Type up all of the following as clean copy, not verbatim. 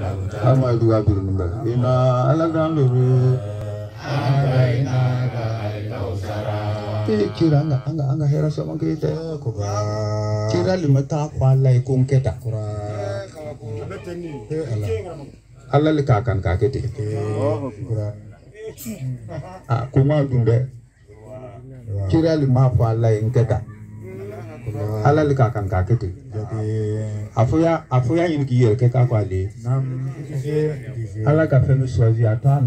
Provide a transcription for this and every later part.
Ama dua birnumba ina alaganduru ina kira anga hera sama kita kira lima tak walai kung kita Allah lekakan kakek kuma dunde kira lima walai kita Allah lekakan kakek afuya ini kira kita kwali Allah kafir suazi atan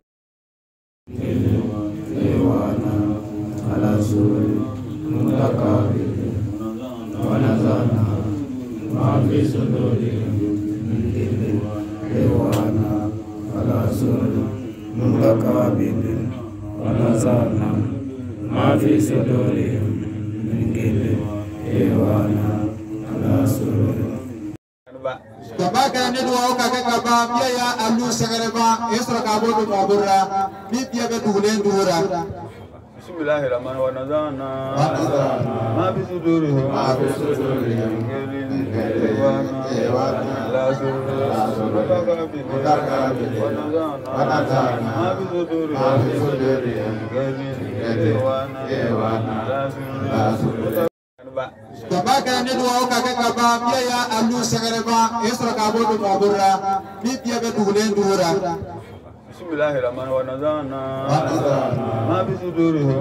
ala suri mutakabi wanazana mafi suduri dewana ala suri mutakabi wanazana mafi suduri dewana ala suri Bapa kan ni dua orang kakak bapa biaya alu sekarang esok kabur tu kaburra ni biaya betulen dura. Bismillahirrahmanirrahim. Ma fi sudurihim Bapa kan ni dua orang kakak bapa biaya alu sekarang esok kabur tu kaburra ni biaya betulen dura. Bismillahirrahmanirrahim. Ma fi sudurihim